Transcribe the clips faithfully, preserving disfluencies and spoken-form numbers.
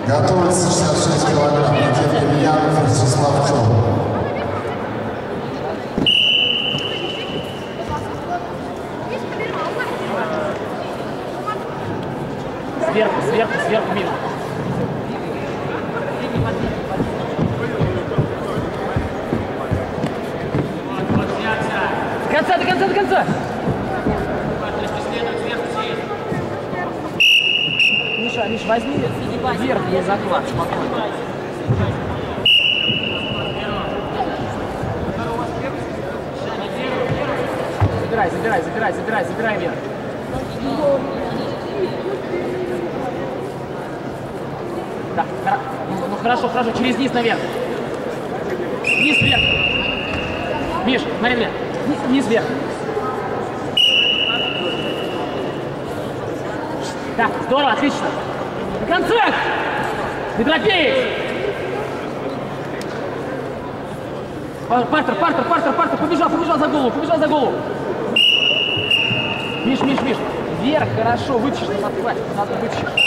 Готовится шестьдесят шесть килограмм. Никита Ильянов, Вячеслав Чон. Сверху, сверху, сверху, Миша. До конца, до конца, до конца! Миша, Миша, возьми верхний заклад, спокойно. Забирай, забирай, забирай, забирай, забирай вверх. Да, ну, ну хорошо, хорошо, через низ наверх. Низ вверх. Миш, смотри мне. Низ, низ вверх. Да, здорово, отлично. До конца! Не торопись! Партер, партер, партер, партер, побежал, побежал за голову, побежал за голову. Миш, Миш, Миш, вверх, хорошо, вытащишь, на подхвате, надо вытащишь.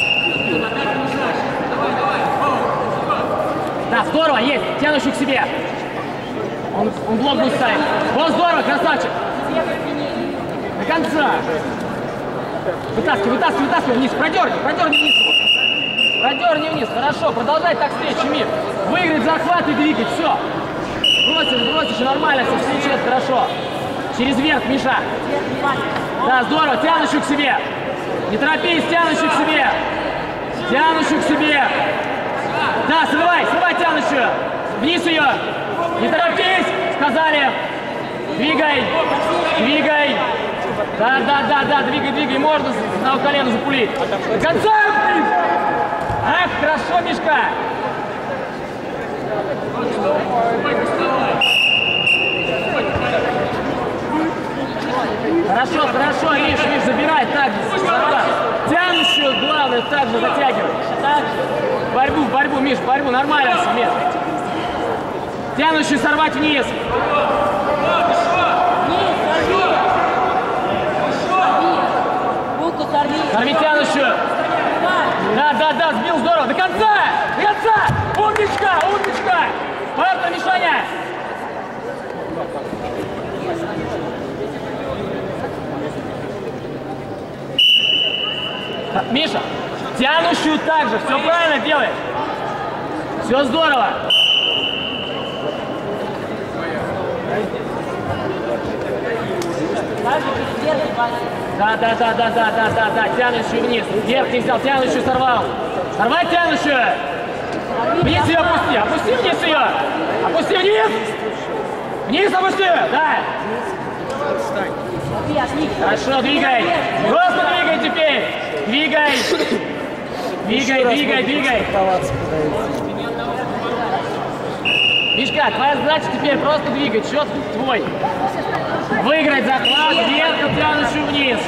Да, здорово, есть, тянущий к себе. Он, он блок будет ставить. Вот здорово, красавчик. До конца. Вытаскивай, вытаскивай, вытаскивай вниз, продерни, продерни вниз. Продерни вниз, хорошо, продолжай так встречу, Мир. Выиграть захват и двигать, все. Бросишь, бросишь, нормально, все встречи, это хорошо. Через верх, Миша. Да, здорово, тянущий к себе. Не торопись, тянущий к себе. Тянущий к себе. Да, срывай, срывай тянущую. Вниз ее. Не торопись, сказали. Двигай, двигай. Да, да, да, да, двигай, двигай. Можно на колено запулить. До конца, блин. Ах, хорошо, Мишка. Хорошо, хорошо, Миш, Миш, забирай, так же. Тянущую, главное, так же затягивай. Так. Борьбу, борьбу, Миш, борьбу, нормально себе. Тянущую сорвать вниз. Сорви тянущую. Да, да, да, сбил здорово. До конца, до конца. Умничка, умничка. Партер, Мишаня. Миша, тянущую также, все правильно делаешь. Все здорово. Да, да, да, да, да, да, да, да, тянущую вниз. Вверх не взял, тянущую сорвал. Сорвать тянущую. Вниз ее опусти, опусти вниз ее. Опусти вниз. Вниз опусти, да. Хорошо, двигай. Просто двигай теперь. Двигай. Двигай, двигай, двигай. Мишка, твоя задача теперь просто двигать. Счет твой. Выиграть захват, вверх, тянущую вниз.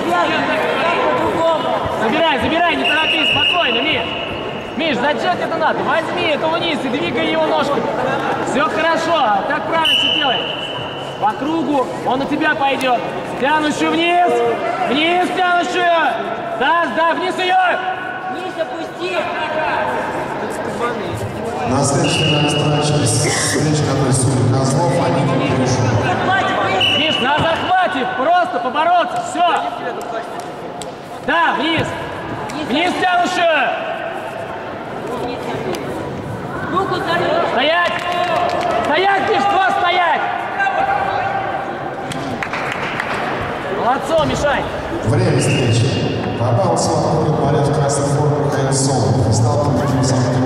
Забирай, забирай, не торопись, спокойно, Миш. Миш, зачем это надо? Возьми это вниз и двигай его ножками. Все хорошо, так правильно все делай. По кругу, он на тебя пойдет. Тянущую вниз, вниз тянущую. Да, да, вниз ее. Вниз опусти. На следующий финальный встреча, встреча, который судит Козлов, а не Кирюшин. Миш, на захвате, просто побороться, все. Да, вниз. Вниз тянущую. Стоять. Стоять, Миш, просто стоять. Молодцом, Мишань. Время встречи. Попал в свободный борец в красной форме Михаил Солнов. Стал победителем